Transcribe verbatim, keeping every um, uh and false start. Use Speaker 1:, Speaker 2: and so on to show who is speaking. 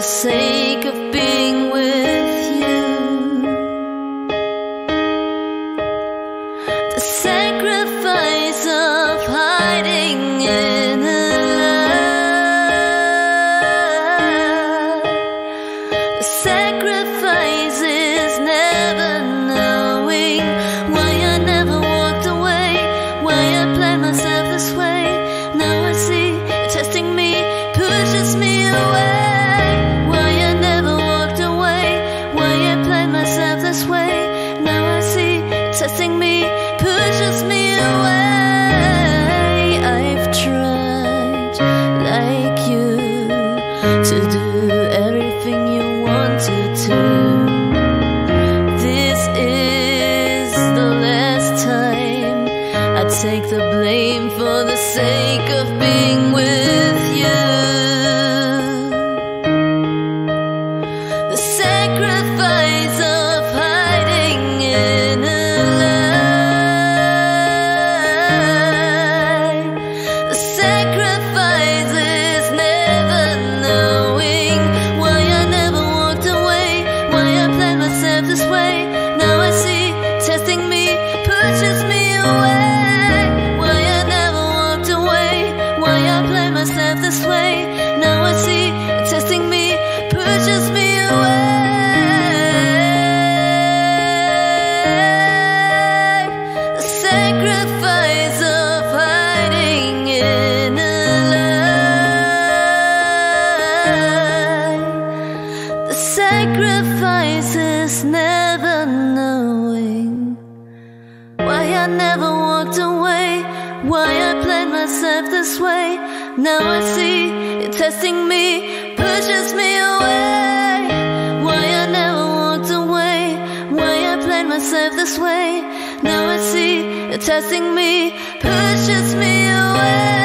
Speaker 1: sake of being with you. The sacrifice of hiding in a lie. The sacrifice is never knowing why I never walked away, why I planned myself this way. Now I see you're testing me, pushes me away. Why I never walked away, why I planned myself this way. Now I see you're testing me, pushes me away. I've tried, like you, to do everything you wanted to. This is the last time I take the blame for the sake of being with you. The sacrifice of hiding in a lie. The sacrifice is never knowing why I never walked away, why I planned myself this way. Now I see testing me, pushes me away. Why I never walked away, why I planned myself this way. Now I see testing me, pushes me away. The sacrifice of hiding in a lie. The sacrifice is never knowing why I never walked away, why I planned myself this way. Now I see you're testing me, pushes me away. Why I never walked away, why I planned myself this way. Now I see you're testing me, pushes me away.